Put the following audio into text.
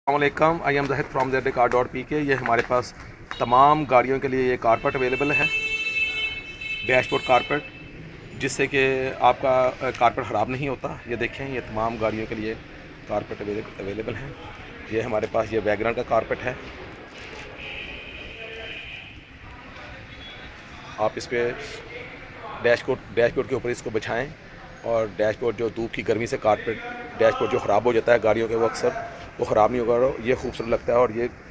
अस्सलामुअलैकुम, I am Zahid from ZAcars.pk। ये हमारे पास तमाम गाड़ियों के लिए ये कारपेट अवेलेबल है, डैशबोर्ड कारपेट, जिससे कि आपका कारपेट ख़राब नहीं होता। ये देखें, ये तमाम गाड़ियों के लिए कारपेट अवेलेबल हैं। ये हमारे पास ये वैगनर का कारपेट है। आप इस पर डैशबोर्ड के ऊपर इसको बिछाएं और डैशबोर्ड जो धूप की गर्मी से कारपेट डैशबोर्ड जो ख़राब हो जाता है गाड़ियों के, वो अक्सर वो ख़राब नहीं होगा। ये खूबसूरत लगता है और ये